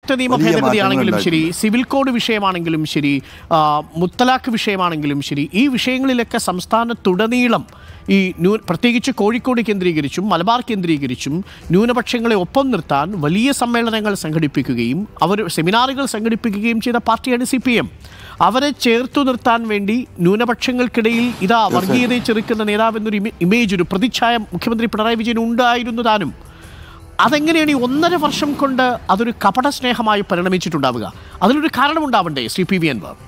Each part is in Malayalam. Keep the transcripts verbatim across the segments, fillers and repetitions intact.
പൗരത്വ നിയമ ഭേദഗതിയാണെങ്കിലും ശരി, സിവിൽ കോഡ് വിഷയമാണെങ്കിലും ശരി, മുത്തലാഖ് വിഷയമാണെങ്കിലും ശരി, ഈ വിഷയങ്ങളിലൊക്കെ സംസ്ഥാനത്തുടനീളം ഈ ന്യൂ പ്രത്യേകിച്ച് കോഴിക്കോട് കേന്ദ്രീകരിച്ചും മലബാർ കേന്ദ്രീകരിച്ചും ന്യൂനപക്ഷങ്ങളെ ഒപ്പം നിർത്താൻ വലിയ സമ്മേളനങ്ങൾ സംഘടിപ്പിക്കുകയും അവർ സെമിനാറുകൾ സംഘടിപ്പിക്കുകയും ചെയ്ത പാർട്ടിയാണ് സി പി എം. അവരെ ചേർത്തു നിർത്താൻ വേണ്ടി ന്യൂനപക്ഷങ്ങൾക്കിടയിൽ ഇതാ വർഗീയതയെ ചെറുക്കുന്ന നേതാവെന്നൊരു ഇമേജ്, ഒരു പ്രതിച്ഛായ മുഖ്യമന്ത്രി പിണറായി വിജയൻ ഉണ്ടായിരുന്നു താനും. അതെങ്ങനെയാണ് ഈ ഒന്നര വർഷം കൊണ്ട് അതൊരു കപട സ്നേഹമായി പരിണമിച്ചിട്ടുണ്ടാവുക? അതിലൊരു കാരണമുണ്ടാവണ്ടേ ശ്രീ പി വി അൻവർ?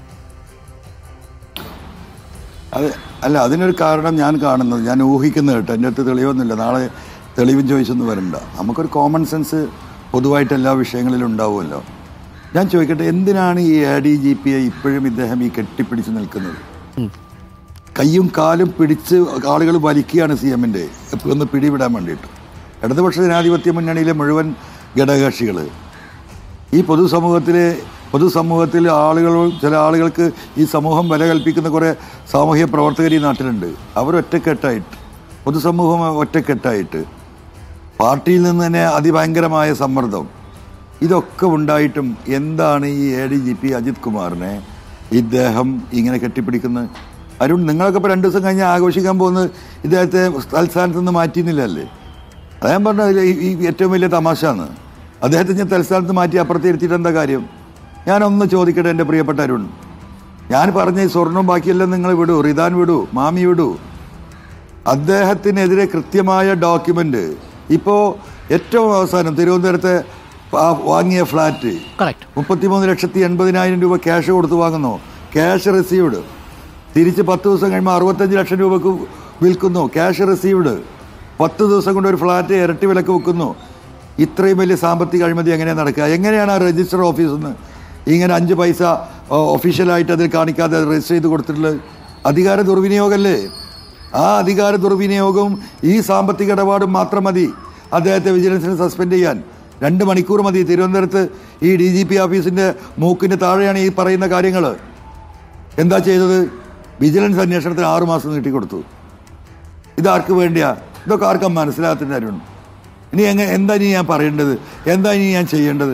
അത് അല്ല, അതിനൊരു കാരണം ഞാൻ കാണുന്നത്, ഞാൻ ഊഹിക്കുന്നത് കേട്ടോ, എൻ്റെ അടുത്ത് തെളിവൊന്നുമില്ല, നാളെ തെളിവും ചോദിച്ചൊന്നും വരണ്ട. നമുക്കൊരു കോമൺ സെൻസ് പൊതുവായിട്ട് എല്ലാ വിഷയങ്ങളിലും ഉണ്ടാവുമല്ലോ. ഞാൻ ചോദിക്കട്ടെ, എന്തിനാണ് ഈ എ ഡി ജി പിയെ ഇപ്പോഴും ഇദ്ദേഹം ഈ കെട്ടിപ്പിടിച്ച് നിൽക്കുന്നത്? കയ്യും കാലും പിടിച്ച് ആളുകൾ വലിക്കുകയാണ് സി എമ്മിൻ്റെ ഒന്ന് പിടിവിടാൻ വേണ്ടിയിട്ട്. ഇടതുപക്ഷ ജനാധിപത്യ മുന്നണിയിലെ മുഴുവൻ ഘടകകക്ഷികൾ ഈ പൊതുസമൂഹത്തിലെ പൊതുസമൂഹത്തിൽ ആളുകൾ, ചില ആളുകൾക്ക് ഈ സമൂഹം വില കൽപ്പിക്കുന്ന കുറേ സാമൂഹ്യ പ്രവർത്തകർ ഈ നാട്ടിലുണ്ട്. അവർ ഒറ്റക്കെട്ടായിട്ട്, പൊതുസമൂഹം ഒറ്റക്കെട്ടായിട്ട്, പാർട്ടിയിൽ നിന്ന് തന്നെ അതിഭയങ്കരമായ സമ്മർദ്ദം, ഇതൊക്കെ ഉണ്ടായിട്ടും എന്താണ് ഈ A D G P Ajith കുമാറിനെ ഇദ്ദേഹം ഇങ്ങനെ കെട്ടിപ്പിടിക്കുന്നത്? അരുൺ, നിങ്ങളൊക്കെ ഇപ്പോൾ രണ്ട് ദിവസം കഴിഞ്ഞ് ആഘോഷിക്കാൻ പോകുന്നത് ഇദ്ദേഹത്തെ തൽസ്ഥാനത്ത് നിന്ന് മാറ്റിയിരുന്നില്ലല്ലേ? അദ്ദേഹം പറഞ്ഞ ഈ ഏറ്റവും വലിയ തമാശയാണ്. അദ്ദേഹത്തെ ഞാൻ തൽസ്ഥാനത്ത് മാറ്റി അപ്പുറത്ത് ഇരുത്തിയിട്ട് എന്താ കാര്യം? ഞാനൊന്ന് ചോദിക്കട്ടെ എൻ്റെ പ്രിയപ്പെട്ട അരുൺ, ഞാൻ പറഞ്ഞ ഈ സ്വർണം ബാക്കിയെല്ലാം നിങ്ങൾ വിടൂ, റിദാൻ വിടൂ, മാമി വിടൂ. അദ്ദേഹത്തിനെതിരെ കൃത്യമായ ഡോക്യുമെൻ്റ്, ഇപ്പോൾ ഏറ്റവും അവസാനം തിരുവനന്തപുരത്തെ വാങ്ങിയ ഫ്ലാറ്റ് മുപ്പത്തിമൂന്ന് ലക്ഷത്തി എൺപതിനായിരം രൂപ ക്യാഷ് കൊടുത്ത് വാങ്ങുന്നു, ക്യാഷ് റിസീവ്ഡ്. തിരിച്ച് പത്ത് ദിവസം കഴിയുമ്പോൾ അറുപത്തഞ്ച് ലക്ഷം രൂപക്ക് വിൽക്കുന്നു, ക്യാഷ് റിസീവ്ഡ്. പത്ത് ദിവസം കൊണ്ട് ഒരു ഫ്ലാറ്റ് ഇരട്ടി വിലക്ക് വെക്കുന്നു. ഇത്രയും വലിയ സാമ്പത്തിക അഴിമതി എങ്ങനെയാണ് നടക്കുക? എങ്ങനെയാണ് ആ രജിസ്റ്റർ ഓഫീസിൽ നിന്ന് ഇങ്ങനെ അഞ്ച് പൈസ ഒഫീഷ്യലായിട്ട് അതിൽ കാണിക്കാതെ രജിസ്റ്റർ ചെയ്ത് കൊടുത്തിട്ടുള്ളത്? അധികാര ദുർവിനിയോഗമല്ലേ? ആ അധികാര ദുർവിനിയോഗവും ഈ സാമ്പത്തിക ഇടപാടും മാത്രം മതി അദ്ദേഹത്തെ വിജിലൻസിന് സസ്പെൻഡ് ചെയ്യാൻ. രണ്ട് മണിക്കൂർ മതി. തിരുവനന്തപുരത്ത് ഈ ഡി ജി പി ഓഫീസിൻ്റെ മൂക്കിന് താഴെയാണ് ഈ പറയുന്ന കാര്യങ്ങൾ. എന്താ ചെയ്തത്? വിജിലൻസ് അന്വേഷണത്തിന് ആറുമാസം നീട്ടിക്കൊടുത്തു. ഇതാർക്ക് വേണ്ടിയാ? ഇതൊക്കെ ആർക്കും മനസ്സിലാകത്തില്ലായിരുന്നു. ഇനി എങ്ങനെ, എന്താ ഇനി ഞാൻ പറയേണ്ടത്? എന്താ ഇനി ഞാൻ ചെയ്യേണ്ടത്?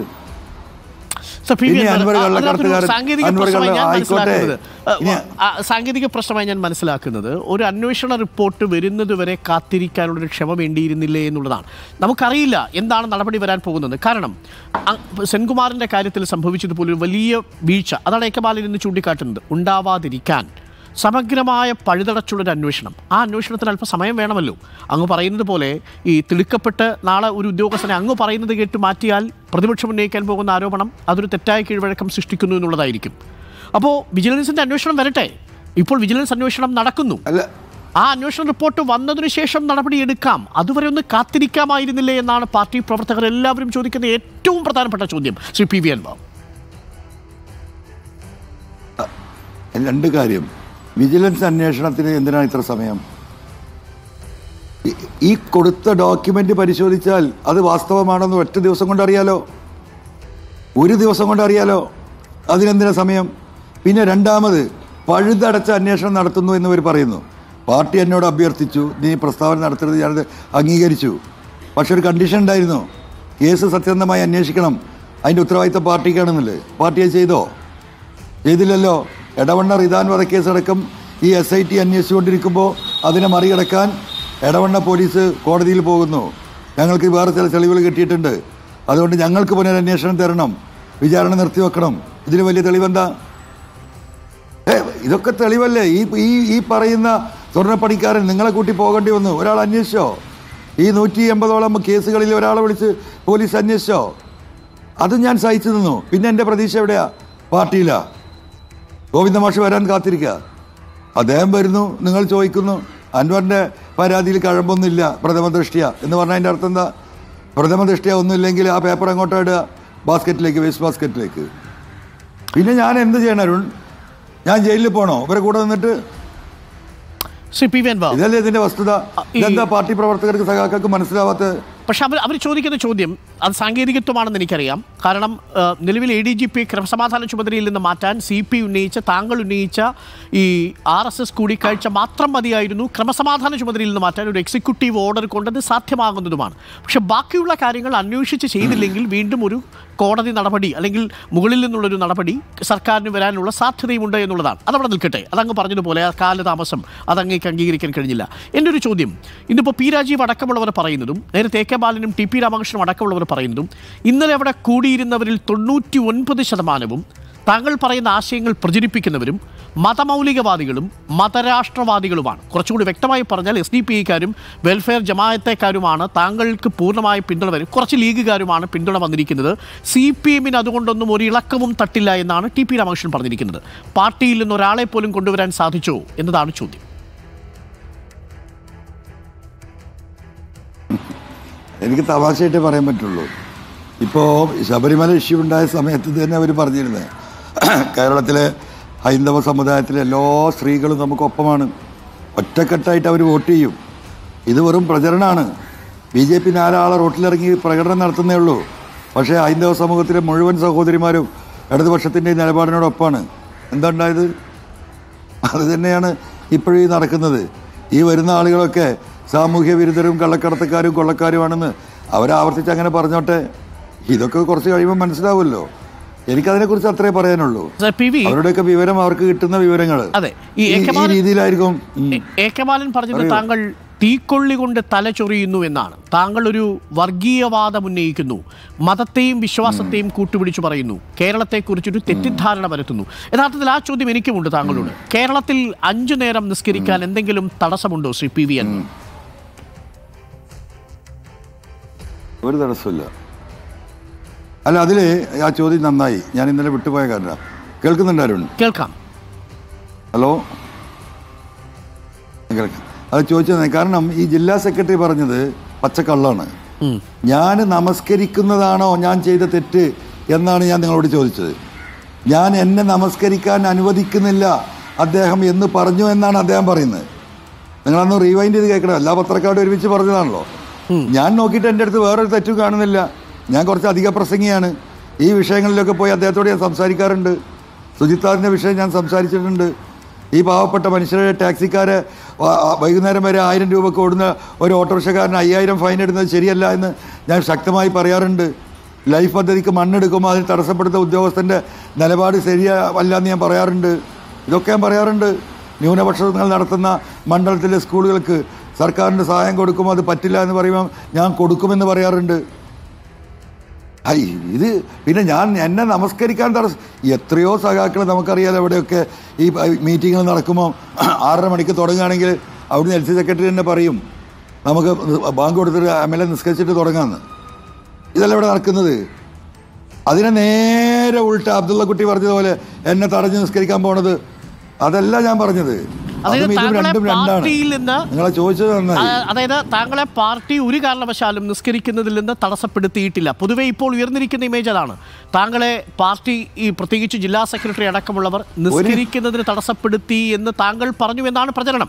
സാങ്കേതിക പ്രശ്നമായി ഞാൻ മനസ്സിലാക്കുന്നത്, ഒരു അന്വേഷണ റിപ്പോർട്ട് വരുന്നത് വരെ കാത്തിരിക്കാനുള്ളൊരു ക്ഷമ വേണ്ടിയിരുന്നില്ലേ എന്നുള്ളതാണ്. നമുക്കറിയില്ല എന്താണ് നടപടി വരാൻ പോകുന്നത്. കാരണം സെൻകുമാറിൻ്റെ കാര്യത്തിൽ സംഭവിച്ചതുപോലെ വലിയ വീഴ്ച, അതാണ് ഏക്കബാലിൽ നിന്ന് ചൂണ്ടിക്കാട്ടുന്നത്, ഉണ്ടാവാതിരിക്കാൻ സമഗ്രമായ പഴുതടച്ചുള്ളൊരു അന്വേഷണം. ആ അന്വേഷണത്തിന് അല്പം സമയം വേണമല്ലോ. അങ്ങ് പറയുന്നത് പോലെ ഈ തിടുക്കപ്പെട്ട് നാളെ ഒരു ഉദ്യോഗസ്ഥനെ അങ്ങ് പറയുന്നത് കേട്ട് മാറ്റിയാൽ പ്രതിപക്ഷം ഉന്നയിക്കാൻ പോകുന്ന ആരോപണം അതൊരു തെറ്റായ കീഴ്വഴക്കം സൃഷ്ടിക്കുന്നു എന്നുള്ളതായിരിക്കും. അപ്പോൾ വിജിലൻസിൻ്റെ അന്വേഷണം വരട്ടെ. ഇപ്പോൾ വിജിലൻസ് അന്വേഷണം നടക്കുന്നു. ആ അന്വേഷണ റിപ്പോർട്ട് വന്നതിന് ശേഷം നടപടി എടുക്കാം. അതുവരെ ഒന്ന് കാത്തിരിക്കാമായിരുന്നില്ലേ എന്നാണ് പാർട്ടി പ്രവർത്തകർ എല്ലാവരും ചോദിക്കുന്ന ഏറ്റവും പ്രധാനപ്പെട്ട ചോദ്യം. ശ്രീ പി വി അൻവർ, രണ്ട് കാര്യം. വിജിലൻസ് അന്വേഷണത്തിന് എന്തിനാണ് ഇത്ര സമയം? ഈ കൊടുത്ത ഡോക്യുമെൻ്റ് പരിശോധിച്ചാൽ അത് വാസ്തവമാണെന്ന് ഒറ്റ ദിവസം കൊണ്ട് അറിയാലോ, ഒരു ദിവസം കൊണ്ട് അറിയാലോ. അതിനെന്തിനാ സമയം? പിന്നെ രണ്ടാമത്, പഴുതടച്ച അന്വേഷണം നടത്തുന്നു എന്നിവർ പറയുന്നു. പാർട്ടി എന്നോട് അഭ്യർത്ഥിച്ചു, നീ പ്രസ്താവന നടത്തരുത്, ഞാനത് അംഗീകരിച്ചു. പക്ഷെ ഒരു കണ്ടീഷൻ ഉണ്ടായിരുന്നു, കേസ് സത്യസന്ധമായി അന്വേഷിക്കണം, അതിൻ്റെ ഉത്തരവാദിത്തം പാർട്ടിക്കാണെന്നല്ലേ. പാർട്ടി അത് ചെയ്തോ? ചെയ്തില്ലല്ലോ. എടവണ്ണ റിദാൻ വധക്കേസടക്കം ഈ എസ് ഐ ടി അന്വേഷിച്ചുകൊണ്ടിരിക്കുമ്പോൾ അതിനെ മറികടക്കാൻ എടവണ്ണ പോലീസ് കോടതിയിൽ പോകുന്നു. ഞങ്ങൾക്ക് വേറെ ചില തെളിവുകൾ കിട്ടിയിട്ടുണ്ട്, അതുകൊണ്ട് ഞങ്ങൾക്ക് പുനരന്വേഷണം തരണം, വിചാരണ നിർത്തിവെക്കണം. ഇതിന് വലിയ തെളിവെന്താ? ഏ ഇതൊക്കെ തെളിവല്ലേ? ഈ ഈ ഈ പറയുന്ന സ്വർണ്ണപ്പണിക്കാരൻ നിങ്ങളെ കൂട്ടി പോകേണ്ടി വന്നു. ഒരാൾ അന്വേഷിച്ചോ? ഈ നൂറ്റി എൺപതോളം കേസുകളിൽ ഒരാളെ വിളിച്ച് പോലീസ് അന്വേഷിച്ചോ? അതും ഞാൻ സഹിച്ചു നിന്നു. പിന്നെ എൻ്റെ പ്രതീക്ഷ എവിടെയാ? പാർട്ടിയിലാ. ഗോവിന്ദ മാഷ് വരാൻ കാത്തിരിക്കുക. അദ്ദേഹം വരുന്നു, നിങ്ങൾ ചോദിക്കുന്നു അൻവറിൻ്റെ പരാതിയിൽ കഴമ്പൊന്നുമില്ല പ്രഥമ ദൃഷ്ടിയ എന്ന് പറഞ്ഞാൽ അതിൻ്റെ അർത്ഥം എന്താ? പ്രഥമ ദൃഷ്ടിയ ഒന്നുമില്ലെങ്കിൽ ആ പേപ്പർ അങ്ങോട്ട് ഇടുക ബാസ്ക്കറ്റിലേക്ക്, വേസ്റ്റ് ബാസ്ക്കറ്റിലേക്ക്. പിന്നെ ഞാൻ എന്ത് ചെയ്യണം അരുൺ? ഞാൻ ജയിലിൽ പോകണോ ഇവരെ കൂടെ നിന്നിട്ട്? ഇതല്ലേ ഇതിൻ്റെ വസ്തുത? ഇതെന്താ പാർട്ടി പ്രവർത്തകർക്ക് സഖാക്കൾക്ക് മനസ്സിലാവാത്ത? പക്ഷെ അവർ അവർ ചോദിക്കുന്ന ചോദ്യം, അത് സാങ്കേതികത്വമാണെന്ന് എനിക്കറിയാം. കാരണം നിലവിൽ എ ഡി ജി പി ക്രമസമാധാന ചുമതലയിൽ നിന്ന് മാറ്റാൻ സി പി ഉന്നയിച്ച താങ്കൾ ഉന്നയിച്ച ഈ ആർ എസ് എസ് കൂടിക്കാഴ്ച മാത്രം മതിയായിരുന്നു ക്രമസമാധാന ചുമതലയിൽ നിന്ന് മാറ്റാൻ ഒരു എക്സിക്യൂട്ടീവ് ഓർഡർ കൊണ്ടത് സാധ്യമാകുന്നതുമാണ്. പക്ഷെ ബാക്കിയുള്ള കാര്യങ്ങൾ അന്വേഷിച്ച് ചെയ്തില്ലെങ്കിൽ വീണ്ടും ഒരു കോടതി നടപടി അല്ലെങ്കിൽ മുകളിൽ നിന്നുള്ളൊരു നടപടി സർക്കാരിന് വരാനുള്ള സാധ്യതയുമുണ്ട് എന്നുള്ളതാണ്. അതവിടെ നിൽക്കട്ടെ, അതങ്ങ് പറഞ്ഞതുപോലെ ആ കാലതാമസം അതങ്ങേക്ക് അംഗീകരിക്കാൻ കഴിഞ്ഞില്ല. എൻ്റെ ഒരു ചോദ്യം, ഇന്നിപ്പോൾ പി രാജീവ് അടക്കമുള്ളവർ പറയുന്നതും നേരത്തെ എ കെ ബാലനും ടി പി രാമകൃഷ്ണനും അടക്കമുള്ളവർ പറയുന്നതും ഇന്നലെ അവിടെ കൂടിയിരുന്നവരിൽ തൊണ്ണൂറ്റി ഒൻപത് ശതമാനവും താങ്കൾ പറയുന്ന ആശയങ്ങൾ പ്രചരിപ്പിക്കുന്നവരും മതമൗലികവാദികളും മതരാഷ്ട്രവാദികളുമാണ്. കുറച്ചുകൂടി വ്യക്തമായി പറഞ്ഞാൽ എസ് ഡി പി ഐക്കാരും വെൽഫെയർ ജമാഅത്തേക്കാരുമാണ് താങ്കൾക്ക് പൂർണ്ണമായി പിന്തുണ വരും. കുറച്ച് ലീഗുകാരുമാണ് പിന്തുണ വന്നിരിക്കുന്നത്. സി പി എമ്മിന് അതുകൊണ്ടൊന്നും ഒരു ഇളക്കവും തട്ടില്ല എന്നാണ് ടി പി രാമകൃഷ്ണൻ പറഞ്ഞിരിക്കുന്നത്. പാർട്ടിയിൽ നിന്ന് ഒരാളെ പോലും കൊണ്ടുവരാൻ സാധിച്ചോ എന്നതാണ് ചോദ്യം. എനിക്ക് തമാശയായിട്ടേ പറയാൻ പറ്റുള്ളൂ. ഇപ്പോൾ ശബരിമല ഇഷ്യൂ ഉണ്ടായ സമയത്ത് തന്നെ അവർ പറഞ്ഞിരുന്നത് കേരളത്തിലെ ഹൈന്ദവ സമുദായത്തിലെ എല്ലാ സ്ത്രീകളും നമുക്കൊപ്പമാണ്, ഒറ്റക്കെട്ടായിട്ട് അവർ വോട്ട് ചെയ്യും. ഇത് വെറും പ്രചരണമാണ്. ബി ജെ പി നാലാളെ റോട്ടിലിറങ്ങി പ്രകടനം നടത്തുന്നേ ഉള്ളൂ. പക്ഷേ ഹൈന്ദവ സമൂഹത്തിലെ മുഴുവൻ സഹോദരിമാരും ഇടതുപക്ഷത്തിൻ്റെ നിലപാടിനോടൊപ്പമാണ്. എന്താ ഉണ്ടായത്? അത് തന്നെയാണ് ഇപ്പോഴും നടക്കുന്നത്. ഈ വരുന്ന ആളുകളൊക്കെ സാമൂഹ്യ വിരുദ്ധരും കള്ളക്കടത്തക്കാരും കൊള്ളക്കാരുമാണെന്ന് അവരാവർത്തിച്ച് അങ്ങനെ പറഞ്ഞോട്ടെ. ഇതൊക്കെ കുറച്ച് കഴിയുമ്പോൾ മനസ്സിലാവുമല്ലോ. എനിക്കതിനെക്കുറിച്ച് അത്രേ പറയാനുള്ളൂ. അവരുടെയൊക്കെ വിവരം അവർക്ക് കിട്ടുന്ന വിവരങ്ങൾ ഈ രീതിയിലായിരിക്കും. എ കെ ബാലൻ പറഞ്ഞത് താങ്കൾ തീക്കൊള്ളി കൊണ്ട് തല ചൊറിയുന്നു എന്നാണ്. താങ്കൾ ഒരു വർഗീയവാദം ഉന്നയിക്കുന്നു, മതത്തെയും വിശ്വാസത്തെയും കൂട്ടുപിടിച്ചു പറയുന്നു, കേരളത്തെക്കുറിച്ചൊരു തെറ്റിദ്ധാരണ വരുത്തുന്നു. യഥാർത്ഥത്തിൽ ആ ചോദ്യം എനിക്കുമുണ്ട് താങ്കളോട്. കേരളത്തിൽ അഞ്ചു നേരം നിസ്കരിക്കാൻ എന്തെങ്കിലും തടസ്സമുണ്ടോ ശ്രീ പി വി എൻ? ഒരു തടസ്സമില്ല. അല്ല, അതിൽ ആ ചോദ്യം നന്നായി. ഞാൻ ഇന്നലെ വിട്ടുപോയ കാരണം കേൾക്കുന്നുണ്ടായിരുന്നു. കേൾക്കാം. ഹലോ, കേൾക്കാം. അത് ചോദിച്ചത് കാരണം ഈ ജില്ലാ സെക്രട്ടറി പറഞ്ഞത് പച്ചക്കള്ളാണ്. ഞാൻ നമസ്കരിക്കുന്നതാണോ ഞാൻ ചെയ്ത തെറ്റ് എന്നാണ് ഞാൻ നിങ്ങളോട് ചോദിച്ചത്. ഞാൻ എന്നെ നമസ്കരിക്കാൻ അനുവദിക്കുന്നില്ല അദ്ദേഹം എന്ന് പറഞ്ഞു എന്നാണ് അദ്ദേഹം പറയുന്നത്. നിങ്ങളന്ന് റീവൈൻഡ് ചെയ്ത് കേൾക്കണം. എല്ലാ പത്രക്കാരും ഒരുമിച്ച് പറഞ്ഞതാണല്ലോ. ഞാൻ നോക്കിയിട്ട് എൻ്റെ അടുത്ത് വേറൊരു തെറ്റും കാണുന്നില്ല. ഞാൻ കുറച്ച് അധിക പ്രസംഗിയാണ്. ഈ വിഷയങ്ങളിലൊക്കെ പോയി അദ്ദേഹത്തോട് ഞാൻ സംസാരിക്കാറുണ്ട്. ശുചിത്വത്തിൻ്റെ വിഷയം ഞാൻ സംസാരിച്ചിട്ടുണ്ട്. ഈ പാവപ്പെട്ട മനുഷ്യരുടെ ടാക്സിക്കാരെ വൈകുന്നേരം വരെ ആയിരം രൂപക്ക് ഓടുന്ന ഒരു ഓട്ടോറിക്ഷക്കാരന് അയ്യായിരം ഫൈൻ ഇടുന്നത് ശരിയല്ല എന്ന് ഞാൻ ശക്തമായി പറയാറുണ്ട്. ലൈഫ് പദ്ധതിക്ക് മണ്ണെടുക്കുമ്പോൾ അതിന് തടസ്സപ്പെടുത്ത ഉദ്യോഗസ്ഥൻ്റെ നിലപാട് ശരിയല്ല എന്ന് ഞാൻ പറയാറുണ്ട്. ഇതൊക്കെ ഞാൻ പറയാറുണ്ട്. ന്യൂനപക്ഷങ്ങൾ നടത്തുന്ന മണ്ഡലത്തിലെ സ്കൂളുകൾക്ക് സർക്കാരിൻ്റെ സഹായം കൊടുക്കുമ്പോൾ അത് പറ്റില്ല എന്ന് പറയുമ്പോൾ ഞാൻ കൊടുക്കുമെന്ന് പറയാറുണ്ട്. ഐ ഇത് പിന്നെ ഞാൻ എന്നെ നമസ്കരിക്കാൻ തടസ്സം എത്രയോ സഖാക്കൾ നമുക്കറിയാലോ. എവിടെയൊക്കെ ഈ മീറ്റിങ്ങുകൾ നടക്കുമ്പോൾ ആറര മണിക്ക് തുടങ്ങുകയാണെങ്കിൽ അവിടുന്ന് എൽ സി സെക്രട്ടറി തന്നെ പറയും നമുക്ക് ബാങ്ക് കൊടുത്തിട്ട് എം എൽ എ നിസ്കരിച്ചിട്ട് തുടങ്ങാമെന്ന്. ഇതല്ല ഇവിടെ നടക്കുന്നത്. അതിനെ നേരെ ഉൾട്ട അബ്ദുള്ള കുട്ടി പറഞ്ഞതുപോലെ എന്നെ തടഞ്ഞ് നിസ്കരിക്കാൻ പോണത് അതല്ല ഞാൻ പറഞ്ഞത്. നിങ്ങളെ ചോദിച്ചത് അതായത് താങ്കളെ പാർട്ടി ഒരു കാരണവശാലും നിസ്കരിക്കുന്നതിൽ നിന്ന് തടസ്സപ്പെടുത്തിയിട്ടില്ല. പൊതുവെ ഇപ്പോൾ ഉയർന്നിരിക്കുന്ന ഇമേജ് അതാണ്. താങ്കളെ പാർട്ടി ഈ പ്രത്യേകിച്ച് ജില്ലാ സെക്രട്ടറി അടക്കമുള്ളവർ നിസ്കരിക്കുന്നതിന് തടസ്സപ്പെടുത്തി എന്ന് താങ്കൾ പറഞ്ഞു എന്നാണ് പ്രചരണം.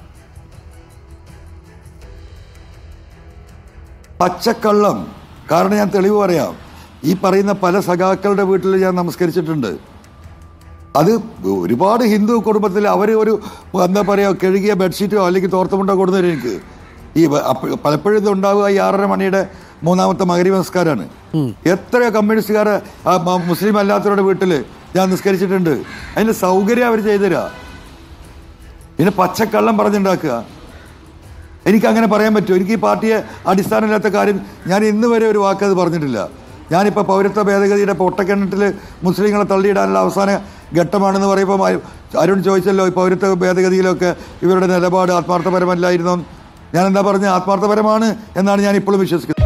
പച്ചക്കള്ളം. കാരണം ഞാൻ തെളിവ് പറയാം. ഈ പറയുന്ന പല സഖാക്കളുടെ വീട്ടിൽ ഞാൻ നമസ്കരിച്ചിട്ടുണ്ട്. അത് ഒരുപാട് ഹിന്ദു കുടുംബത്തിൽ അവർ ഒരു എന്താ പറയുക കഴുകിയ ബെഡ്ഷീറ്റോ അല്ലെങ്കിൽ തോർത്തുമുണ്ടോ കൊടുത്തരും. എനിക്ക് ഈ പലപ്പോഴും ഇത് ഉണ്ടാവുക ഈ ആറര മണിയുടെ മൂന്നാമത്തെ മഗ്‌രിബ് നമസ്കാരമാണ്. എത്രയോ കമ്മ്യൂണിസ്റ്റുകാരെ മുസ്ലിം അല്ലാത്തവരുടെ വീട്ടിൽ ഞാൻ നിസ്കരിച്ചിട്ടുണ്ട്. അതിൻ്റെ സൗകര്യം അവർ ചെയ്തുതരാ. പിന്നെ പച്ചക്കള്ളം പറഞ്ഞുണ്ടാക്കുക. എനിക്കങ്ങനെ പറയാൻ പറ്റുമോ? എനിക്ക് ഈ പാർട്ടിയെ അടിസ്ഥാനമില്ലാത്ത കാര്യം ഞാൻ ഇന്ന് വരെ ഒരു വാക്കത് പറഞ്ഞിട്ടില്ല. ഞാനിപ്പോൾ പൗരത്വ ഭേദഗതിയുടെ പൊട്ടക്കിണറ്റിൽ മുസ്ലിങ്ങളെ തള്ളിയിടാനുള്ള അവസാന ഘട്ടമാണെന്ന് പറയുമ്പോൾ അരുൺ ചോദിച്ചല്ലോ ഈ പൗരത്വ ഭേദഗതിയിലൊക്കെ ഇവരുടെ നിലപാട് ആത്മാർത്ഥപരമല്ലായിരുന്നോ? ഞാൻ എന്താ പറഞ്ഞത്? ആത്മാർത്ഥപരമാണ് എന്നാണ് ഞാൻ ഇപ്പോഴും വിശ്വസിക്കുന്നത്.